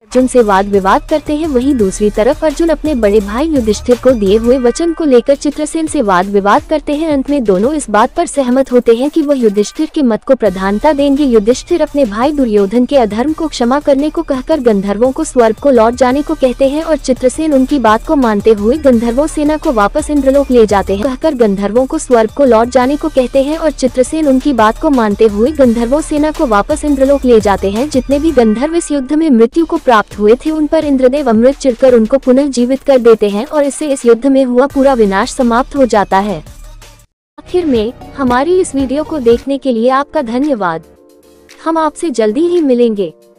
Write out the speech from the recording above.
अर्जुन से वाद विवाद करते हैं। वहीं दूसरी तरफ अर्जुन अपने बड़े भाई युधिष्ठिर को दिए हुए वचन को लेकर चित्रसेन से वाद विवाद करते हैं। अंत में दोनों इस बात पर सहमत होते हैं कि वह युधिष्ठिर के मत को प्रधानता देंगे। युधिष्ठिर अपने भाई दुर्योधन के अधर्म को क्षमा करने को कहकर गंधर्वों को स्वर्ग को लौट जाने को कहते हैं और चित्रसेन उनकी बात को मानते हुए गंधर्वों सेना को वापस इंद्रलोक ले जाते हैं। कहकर गंधर्वों को स्वर्ग को लौट जाने को कहते हैं और चित्रसेन उनकी बात को मानते हुए गंधर्वों सेना को वापस इंद्रलोक ले जाते हैं। जितने भी गंधर्व इस युद्ध में मृत्यु को प्राप्त हुए थे उन पर इंद्रदेव अमृत चिरकर उनको पुनः जीवित कर देते हैं और इससे इस युद्ध में हुआ पूरा विनाश समाप्त हो जाता है। आखिर में हमारी इस वीडियो को देखने के लिए आपका धन्यवाद। हम आपसे जल्दी ही मिलेंगे।